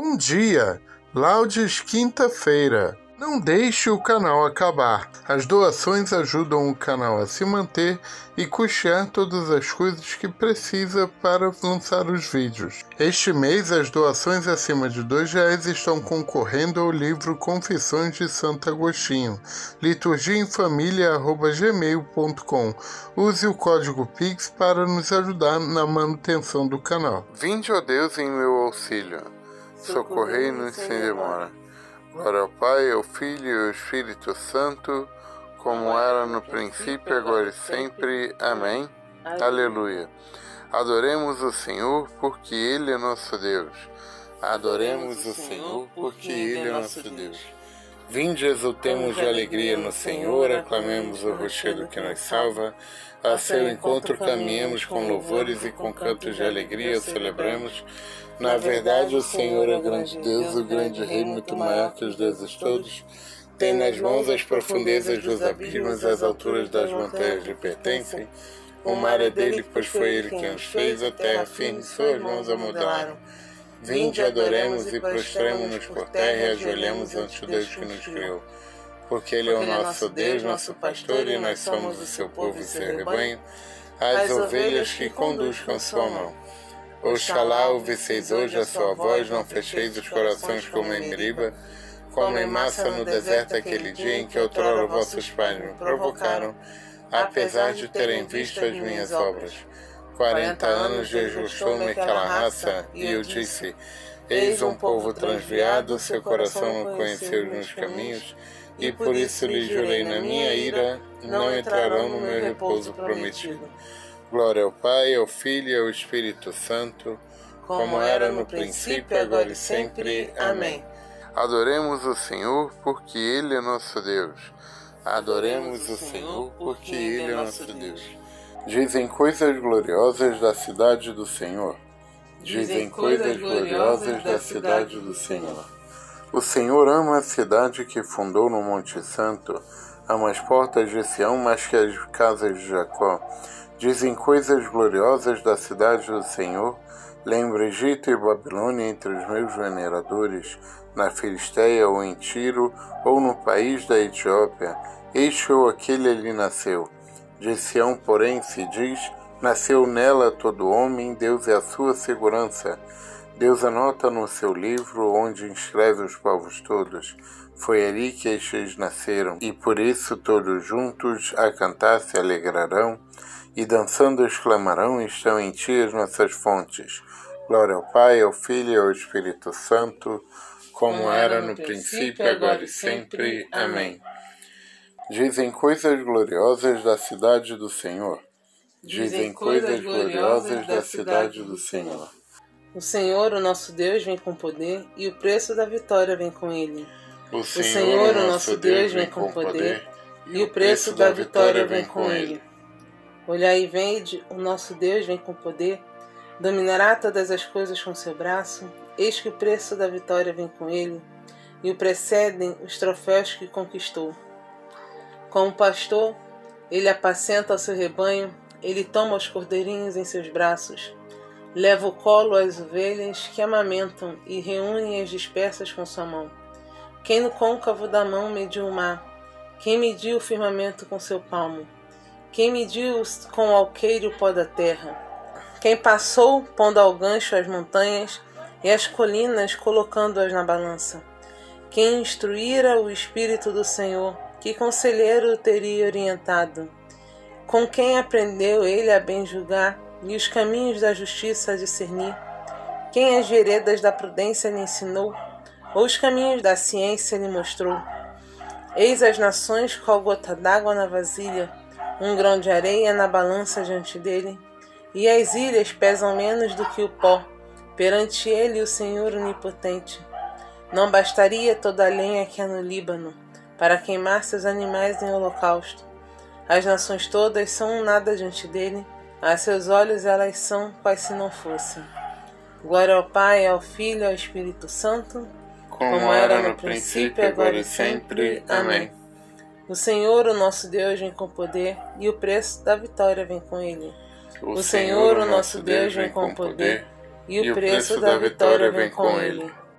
Bom dia! Laudes quinta-feira. Não deixe o canal acabar. As doações ajudam o canal a se manter e custear todas as coisas que precisa para lançar os vídeos. Este mês, as doações acima de R$2 estão concorrendo ao livro Confissões de Santo Agostinho, liturgiaemfamilia@gmail.com. Use o código PIX para nos ajudar na manutenção do canal. Vinde, ó Deus, em meu auxílio. Socorrei-nos sem demora. Glória ao Pai, ao Filho e ao Espírito Santo, como era no princípio, agora e sempre. Amém. Aleluia. Adoremos o Senhor, porque Ele é nosso Deus. Adoremos o Senhor, porque Ele é nosso Deus. Vinde, exultemos de alegria no Senhor, aclamemos o rochedo que nos salva. A seu encontro caminhemos com louvores e com cantos de alegria o celebremos. Na verdade, o Senhor é o grande Deus, o grande Rei, muito maior que os deuses todos. Tem nas mãos as profundezas dos abismos, as alturas das montanhas lhe pertencem. O mar é dele, pois foi ele quem os fez, a terra firme, suas mãos a mudaram. Vinde, adoremos e prostremo-nos por terra e ajoelhemos ante o Deus que nos criou. Porque Ele é o nosso Deus, nosso pastor, e nós somos o seu povo e seu rebanho, as ovelhas que conduz com sua mão. Oxalá ouvesseis hoje a sua voz, não fecheis os corações como em Meriba, como em Massa no deserto aquele dia em que outrora vossos pais me provocaram, apesar de terem visto as minhas obras. 40 anos desgostou-me aquela raça, e eu disse, eis um povo transviado, seu coração não conheceu os meus caminhos, e por isso lhe jurei na minha ira, não entrarão no meu repouso prometido. Glória ao Pai, ao Filho e ao Espírito Santo, como era no princípio, agora e sempre. Amém. Adoremos o Senhor, porque Ele é nosso Deus. Adoremos o Senhor, porque Ele é nosso Deus. Dizem coisas gloriosas da cidade do Senhor. Dizem coisas gloriosas da cidade do Senhor. O Senhor ama a cidade que fundou no Monte Santo, ama as portas de Sião mais que as casas de Jacó. Dizem coisas gloriosas da cidade do Senhor, lembro Egito e Babilônia entre os meus veneradores, na Filisteia ou em Tiro, ou no país da Etiópia, este ou aquele ali nasceu. De Sião, porém, se diz, nasceu nela todo homem, Deus é a sua segurança. Deus anota no seu livro, onde inscreve os povos todos. Foi ali que estes nasceram, e por isso todos juntos a cantar se alegrarão, e dançando exclamarão, estão em ti as nossas fontes. Glória ao Pai, ao Filho e ao Espírito Santo, como era no princípio, agora e sempre. Amém. Dizem coisas gloriosas da cidade do Senhor. Dizem coisas gloriosas da cidade do Senhor. O Senhor, o nosso Deus, vem com poder, e o preço da vitória vem com ele. O Senhor, o nosso Deus, vem com poder, e o preço da vitória vem com ele. Olhai e vede, o nosso Deus vem com poder, dominará todas as coisas com seu braço, eis que o preço da vitória vem com ele, e o precedem os troféus que conquistou. Como pastor, ele apacenta o seu rebanho, ele toma os cordeirinhos em seus braços, leva o colo às ovelhas que amamentam e reúne as dispersas com sua mão. Quem no côncavo da mão mediu o mar? Quem mediu o firmamento com seu palmo? Quem mediu com o alqueire o pó da terra? Quem passou, pondo ao gancho as montanhas e as colinas, colocando-as na balança? Quem instruíra o Espírito do Senhor? Que conselheiro o teria orientado? Com quem aprendeu ele a bem julgar e os caminhos da justiça a discernir? Quem as veredas da prudência lhe ensinou? Ou os caminhos da ciência lhe mostrou? Eis as nações qual gota d'água na vasilha, um grão de areia na balança diante dele, e as ilhas pesam menos do que o pó, perante ele o Senhor onipotente. Não bastaria toda a lenha que há no Líbano, para queimar seus animais em holocausto. As nações todas são nada diante dele, a seus olhos elas são quais se não fossem. Glória ao Pai, ao Filho e ao Espírito Santo, como era no princípio, agora e sempre. Amém. O Senhor, o nosso Deus, vem com poder, e o preço da vitória vem com ele. O Senhor, o nosso Deus, vem com poder, e o preço da vitória vem com ele.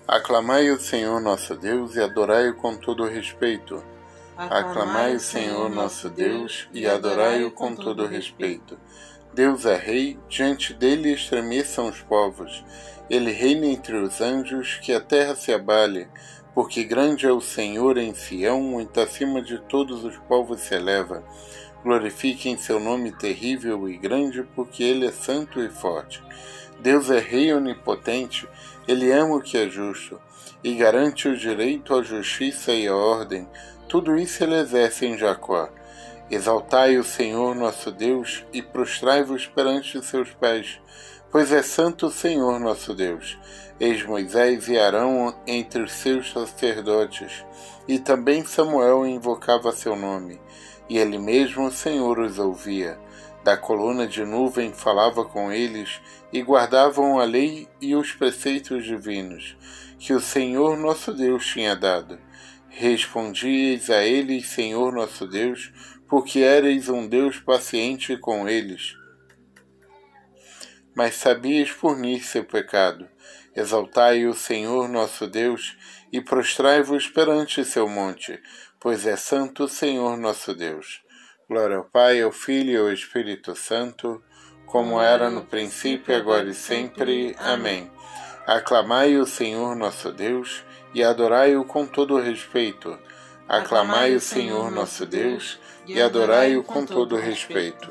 Aclamai o Senhor nosso Deus e adorai-o com todo respeito. Aclamai o Senhor nosso Deus e adorai-o com todo respeito. Deus é Rei, diante dele estremeçam os povos. Ele reina entre os anjos, que a terra se abale, porque grande é o Senhor em Sião, muito acima de todos os povos se eleva. Glorifiquem seu nome terrível e grande, porque ele é santo e forte. Deus é Rei onipotente, ele ama o que é justo, e garante o direito à justiça e à ordem. Tudo isso ele exerce em Jacó. Exaltai o Senhor nosso Deus e prostrai-vos perante seus pés, pois é santo o Senhor nosso Deus. Eis Moisés e Arão entre os seus sacerdotes, e também Samuel invocava seu nome, e ele mesmo, o Senhor, os ouvia. Da coluna de nuvem falava com eles, e guardavam a lei e os preceitos divinos, que o Senhor nosso Deus tinha dado. Respondieis a eles, Senhor nosso Deus, porque éreis um Deus paciente com eles. Mas sabias punir seu pecado. Exaltai o Senhor nosso Deus e prostrai-vos perante seu monte, pois é santo o Senhor nosso Deus. Glória ao Pai, ao Filho e ao Espírito Santo, como era no princípio, agora e sempre. Amém. Aclamai o Senhor nosso Deus e adorai-o com todo respeito. Aclamai o Senhor nosso Deus e adorai-o com todo respeito.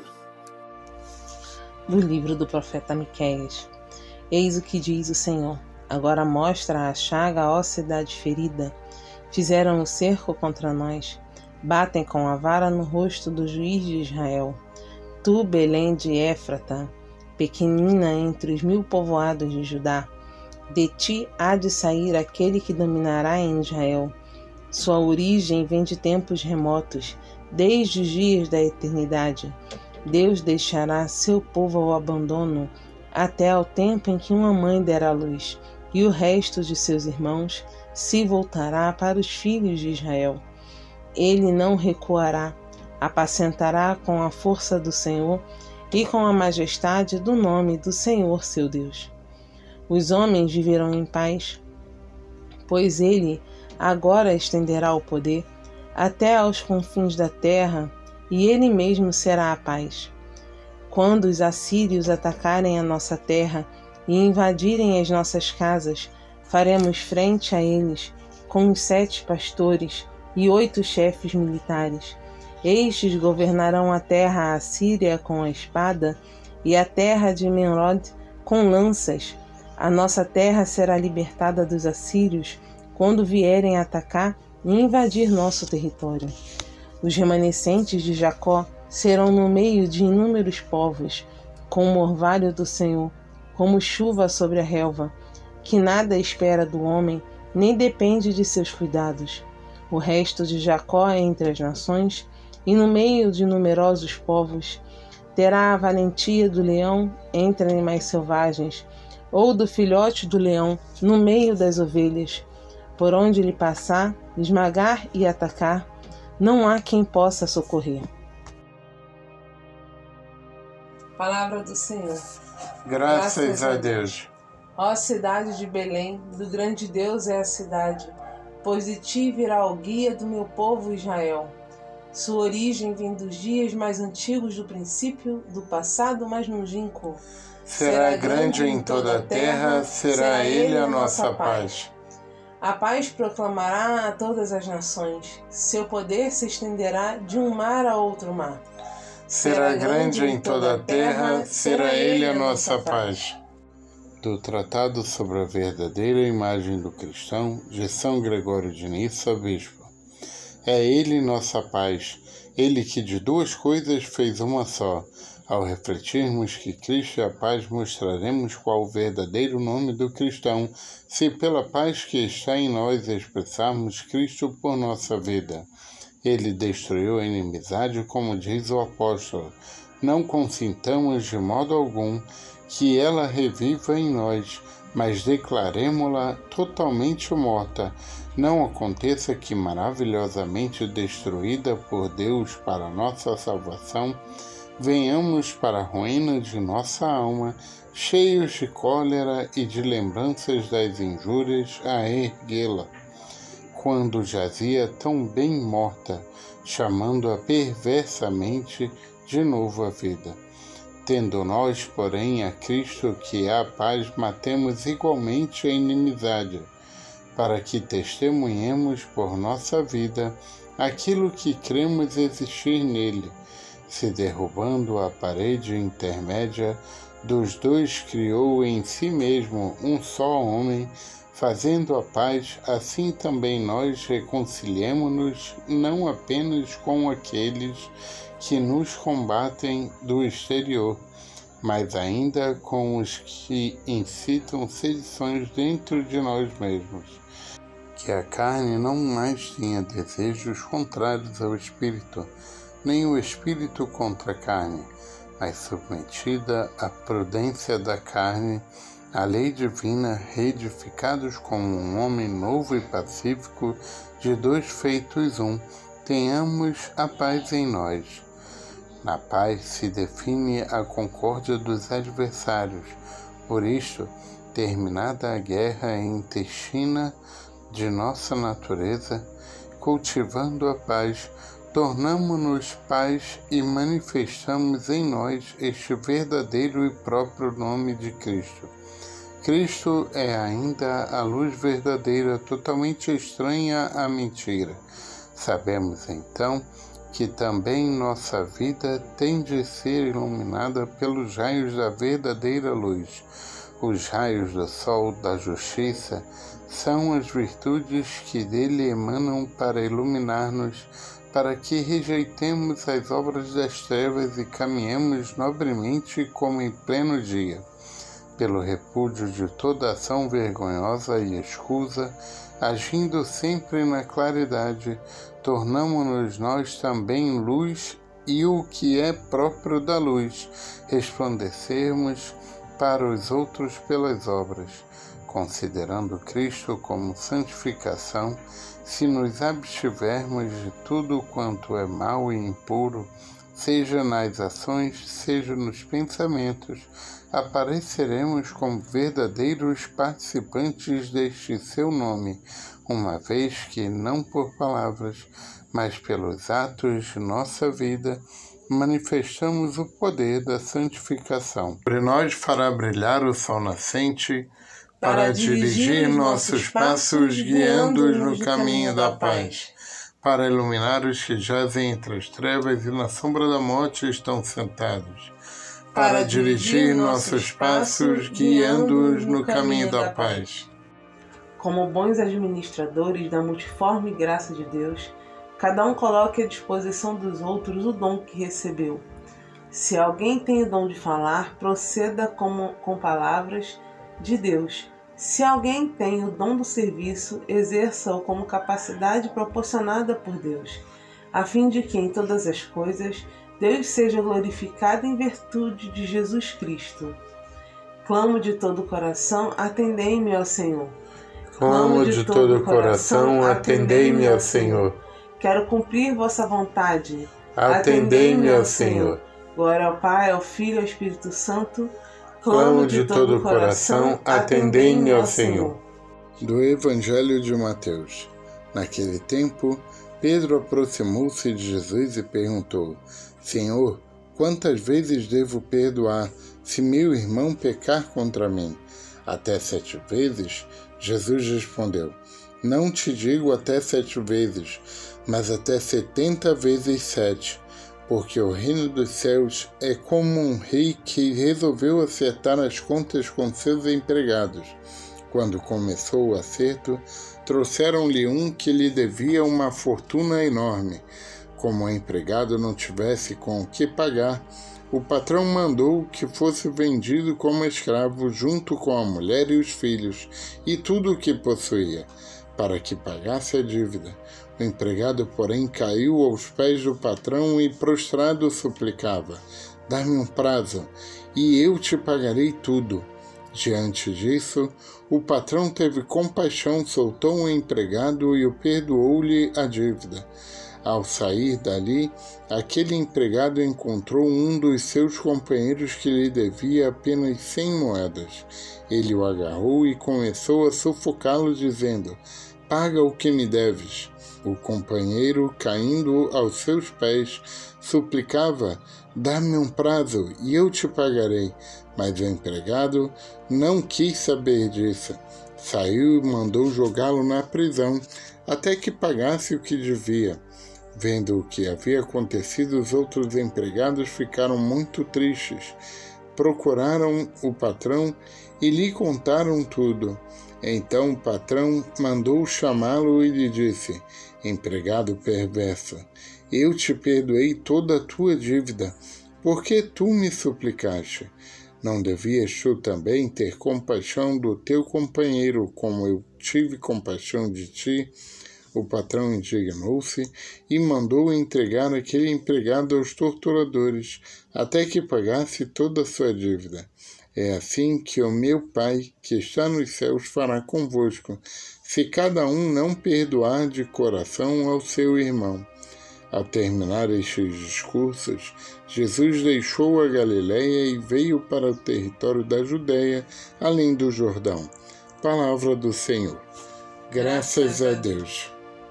Do livro do profeta Miqueias. Eis o que diz o Senhor. Agora mostra a chaga, ó cidade ferida. Fizeram o cerco contra nós. Batem com a vara no rosto do juiz de Israel. Tu, Belém de Éfrata, pequenina entre os 1000 povoados de Judá, de ti há de sair aquele que dominará em Israel. Sua origem vem de tempos remotos, desde os dias da eternidade. Deus deixará seu povo ao abandono, até ao tempo em que uma mãe dera à luz, e o resto de seus irmãos se voltará para os filhos de Israel. Ele não recuará, apacentará com a força do Senhor e com a majestade do nome do Senhor seu Deus. Os homens viverão em paz, pois ele agora estenderá o poder até aos confins da terra, e ele mesmo será a paz. Quando os assírios atacarem a nossa terra e invadirem as nossas casas, faremos frente a eles com os 7 pastores e 8 chefes militares. Estes governarão a terra assíria com a espada e a terra de Nimrod com lanças. A nossa terra será libertada dos assírios quando vierem atacar e invadir nosso território. Os remanescentes de Jacó serão no meio de inúmeros povos, como o orvalho do Senhor, como chuva sobre a relva, que nada espera do homem, nem depende de seus cuidados. O resto de Jacó entre as nações, e no meio de numerosos povos, terá a valentia do leão entre animais selvagens, ou do filhote do leão no meio das ovelhas. Por onde ele passar, esmagar e atacar, não há quem possa socorrer. Palavra do Senhor. Graças a Deus. Ó cidade de Belém, do grande Deus é a cidade, pois de ti virá o guia do meu povo Israel. Sua origem vem dos dias mais antigos do princípio, do passado mais longínquo. Será grande em toda a terra, será ele a nossa paz. A paz proclamará a todas as nações, seu poder se estenderá de um mar a outro mar. Será grande em toda a terra, será ele a nossa paz. Do Tratado sobre a Verdadeira Imagem do Cristão, de São Gregório de Nissa, Bispo. É ele nossa paz, ele que de 2 coisas fez uma só. Ao refletirmos que Cristo é a paz, mostraremos qual o verdadeiro nome do cristão, se pela paz que está em nós expressarmos Cristo por nossa vida. Ele destruiu a inimizade, como diz o apóstolo. Não consintamos de modo algum que ela reviva em nós, mas declaremo-la totalmente morta. Não aconteça que, maravilhosamente destruída por Deus para nossa salvação, venhamos para a ruína de nossa alma, cheios de cólera e de lembranças das injúrias, a erguê-la, quando jazia tão bem morta, chamando-a perversamente de novo à vida. Tendo nós, porém, a Cristo, que é a paz, matemos igualmente a inimizade, para que testemunhemos por nossa vida aquilo que cremos existir nele, se derrubando a parede intermédia dos dois, criou em si mesmo um só homem, fazendo a paz, assim também nós reconciliemo-nos não apenas com aqueles que nos combatem do exterior, mas ainda com os que incitam sedições dentro de nós mesmos. Que a carne não mais tenha desejos contrários ao espírito, nem o espírito contra a carne, mas submetida à prudência da carne, a lei divina, reedificados como um homem novo e pacífico, de dois feitos um, tenhamos a paz em nós. Na paz se define a concórdia dos adversários. Por isto, terminada a guerra intestina de nossa natureza, cultivando a paz, tornamo-nos paz e manifestamos em nós este verdadeiro e próprio nome de Cristo. Cristo é ainda a luz verdadeira, totalmente estranha à mentira. Sabemos, então, que também nossa vida tem de ser iluminada pelos raios da verdadeira luz. Os raios do sol da justiça são as virtudes que dele emanam para iluminar-nos, para que rejeitemos as obras das trevas e caminhemos nobremente como em pleno dia. Pelo repúdio de toda ação vergonhosa e escusa, agindo sempre na claridade, tornamo-nos nós também luz e o que é próprio da luz, resplandecermos para os outros pelas obras, considerando Cristo como santificação, se nos abstivermos de tudo quanto é mau e impuro, seja nas ações, seja nos pensamentos, apareceremos como verdadeiros participantes deste seu nome, uma vez que não por palavras, mas pelos atos de nossa vida, manifestamos o poder da santificação. Sobre nós fará brilhar o sol nascente, para dirigir nossos passos, guiando-os no caminho da paz, para iluminar os que jazem entre as trevas e na sombra da morte estão sentados, para dirigir nossos passos, guiando-os no caminho da paz. Como bons administradores da multiforme graça de Deus, cada um coloque à disposição dos outros o dom que recebeu. Se alguém tem o dom de falar, proceda com palavras de Deus. Se alguém tem o dom do serviço, exerça-o como capacidade proporcionada por Deus, a fim de que em todas as coisas Deus seja glorificado em virtude de Jesus Cristo. Clamo de todo o coração, atendei-me, ó Senhor. Clamo de todo o coração, atendei-me, ó Senhor. Quero cumprir vossa vontade. Atendei-me, ó Senhor. Glória ao Pai, ao Filho e ao Espírito Santo. Clamo de todo o coração, atendei-me, ó Senhor. Do Evangelho de Mateus. Naquele tempo, Pedro aproximou-se de Jesus e perguntou: Senhor, quantas vezes devo perdoar se meu irmão pecar contra mim? Até 7 vezes? Jesus respondeu: Não te digo até 7 vezes, mas até 70 vezes 7. Porque o reino dos céus é como um rei que resolveu acertar as contas com seus empregados. Quando começou o acerto, trouxeram-lhe um que lhe devia uma fortuna enorme. Como o empregado não tivesse com o que pagar, o patrão mandou que fosse vendido como escravo junto com a mulher e os filhos e tudo o que possuía, para que pagasse a dívida. O empregado, porém, caiu aos pés do patrão e, prostrado, suplicava: Dá-me um prazo, e eu te pagarei tudo. Diante disso, o patrão teve compaixão, soltou o empregado e o perdoou-lhe a dívida. Ao sair dali, aquele empregado encontrou um dos seus companheiros que lhe devia apenas 100 moedas. Ele o agarrou e começou a sufocá-lo, dizendo: "Paga o que me deves." O companheiro, caindo aos seus pés, suplicava: "Dá-me um prazo e eu te pagarei." Mas o empregado não quis saber disso. Saiu e mandou jogá-lo na prisão até que pagasse o que devia. Vendo o que havia acontecido, os outros empregados ficaram muito tristes. Procuraram o patrão e lhe contaram tudo. Então o patrão mandou chamá-lo e lhe disse: "Empregado perverso, eu te perdoei toda a tua dívida, porque tu me suplicaste. Não devias tu também ter compaixão do teu companheiro, como eu tive compaixão de ti?" O patrão indignou-se e mandou entregar aquele empregado aos torturadores, até que pagasse toda a sua dívida. É assim que o meu Pai, que está nos céus, fará convosco, se cada um não perdoar de coração ao seu irmão. Ao terminar estes discursos, Jesus deixou a Galiléia e veio para o território da Judéia, além do Jordão. Palavra do Senhor. Graças a Deus.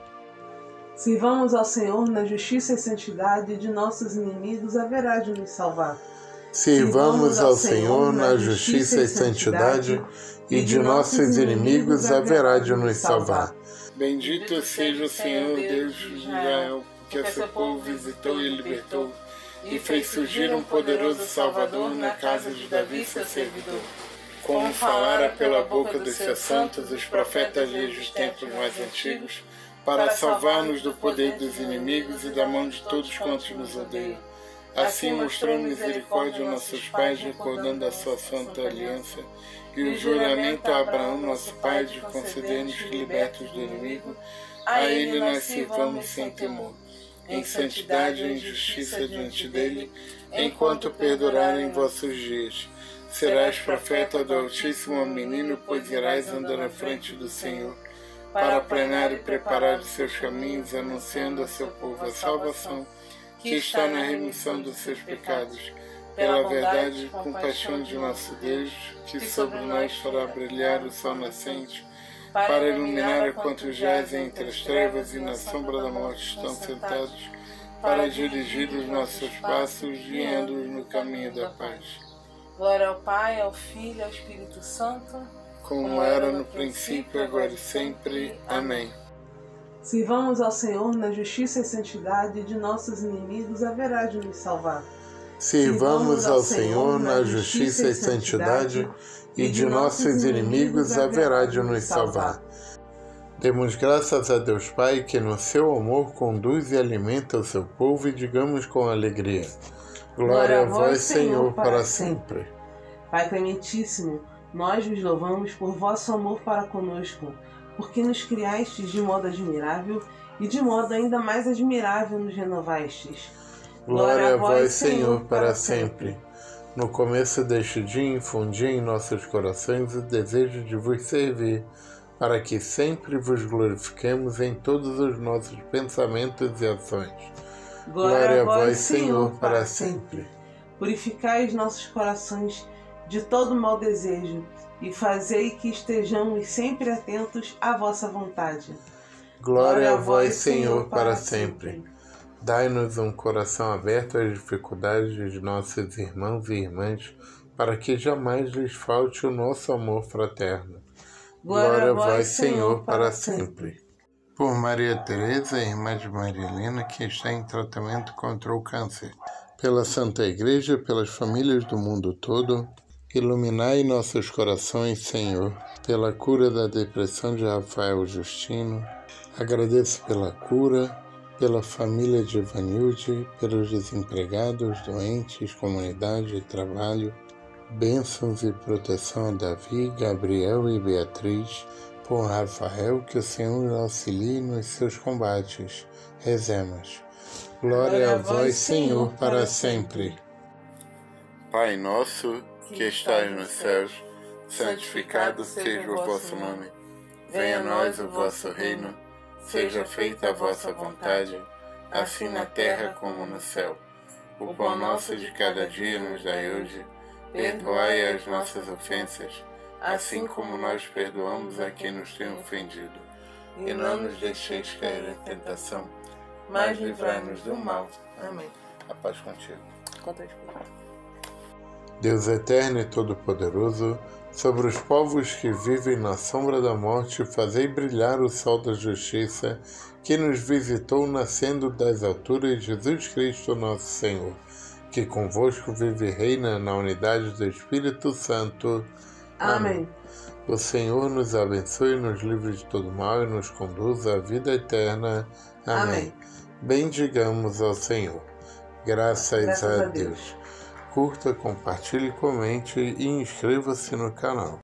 Sirvamos ao Senhor na justiça e santidade, de nossos inimigos haverá de nos salvar. Sirvamos ao Senhor na justiça e santidade, e de nossos inimigos haverá de nos salvar. Bendito seja o Senhor Deus de Israel, que a seu povo visitou e libertou, e fez surgir um poderoso Salvador na casa de Davi, seu servidor. Como falara pela boca dos seus santos os profetas desde os tempos mais antigos, para salvar-nos do poder dos inimigos e da mão de todos quantos nos odeiam. Assim mostrou misericórdia aos nossos pais, recordando a sua santa aliança, e o juramento a Abraão, nosso pai, de conceder-nos que, libertos do inimigo, a ele nós sirvamos sem temor, em santidade e em justiça diante dele, enquanto perdurarem vossos dias. Serás profeta do Altíssimo, menino, pois irás andar à frente do Senhor, para aplanar e preparar os seus caminhos, anunciando a seu povo a salvação, que está na remissão dos seus pecados, pela verdade e compaixão de nosso Deus, que sobre nós fará brilhar o sol nascente, para iluminar a quantos jazem entre as trevas e na sombra da morte estão sentados, para dirigir os nossos passos, guiando-os no caminho da paz. Glória ao Pai, ao Filho e ao Espírito Santo, como era no princípio, agora e sempre. Amém. Sirvamos ao Senhor na justiça e santidade, de nossos inimigos haverá de nos salvar. Sirvamos ao Senhor na justiça e santidade, e de nossos inimigos haverá de nos salvar. Demos graças a Deus Pai, que no seu amor conduz e alimenta o seu povo, e digamos com alegria: Glória a vós, Senhor, para sempre. Pai clementíssimo, nós vos louvamos por vosso amor para conosco, porque nos criastes de modo admirável e de modo ainda mais admirável nos renovastes. Glória a vós, Senhor, para sempre. No começo deste dia, infundi em nossos corações o desejo de vos servir, para que sempre vos glorifiquemos em todos os nossos pensamentos e ações. Glória a vós, Senhor, para sempre. Purificai os nossos corações de todo mau desejo, e fazei que estejamos sempre atentos à vossa vontade. Glória a vós, Senhor, para sempre. Dai-nos um coração aberto às dificuldades de nossos irmãos e irmãs, para que jamais lhes falte o nosso amor fraterno. Glória a vós, Senhor, para sempre. Por Maria Teresa, irmã de Maria Helena, que está em tratamento contra o câncer. Pela Santa Igreja, pelas famílias do mundo todo, iluminai nossos corações, Senhor, pela cura da depressão de Rafael Justino. Agradeço pela cura, pela família de Ivanilde, pelos desempregados, doentes, comunidade e trabalho. Bênçãos e proteção a Davi, Gabriel e Beatriz. Por Rafael, que o Senhor auxilie nos seus combates. Rezemos. Glória a vós, Senhor, para sempre. Pai nosso, que estais nos céus, santificado seja o vosso nome. Venha a nós o vosso reino, seja feita a vossa vontade, assim na terra como no céu. O pão nosso de cada dia nos dai hoje. Perdoai as nossas ofensas, assim como nós perdoamos a quem nos tem ofendido. E não nos deixeis cair em tentação, mas livrai-nos do mal. Amém. A paz contigo. Deus eterno e todo-poderoso, sobre os povos que vivem na sombra da morte, fazei brilhar o sol da justiça, que nos visitou nascendo das alturas, Jesus Cristo nosso Senhor, que convosco vive e reina na unidade do Espírito Santo. Amém. O Senhor nos abençoe, nos livre de todo mal e nos conduza à vida eterna. Amém. Bendigamos ao Senhor. Graças a Deus. Curta, compartilhe, comente e inscreva-se no canal.